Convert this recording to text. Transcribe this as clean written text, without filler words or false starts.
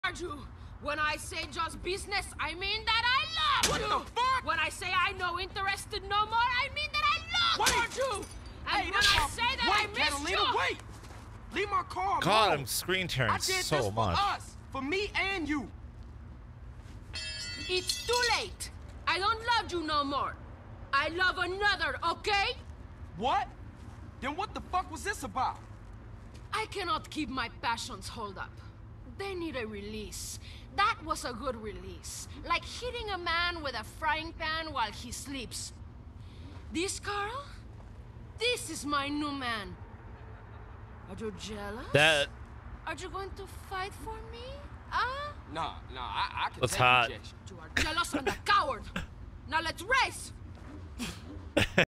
you. When I say just business, I mean that I love you. What the fuck? When I say I no interested no more, I mean that I love you. And Hey, when I say that I miss Catalina, you. wait! Leave my car alone. God, I'm screen tearing I did so this much. for us, for me and you. It's too late. I don't love you no more. I love another, okay? What? Then what the fuck was this about? I cannot keep my passions hold up. They need a release. That was a good release. Like hitting a man with a frying pan while he sleeps. This, Carl? This is my new man. Are you jealous? That Are you going to fight for me? Huh? Nah, I can That's take hot. rejection. You are jealous and a coward. Now let's race!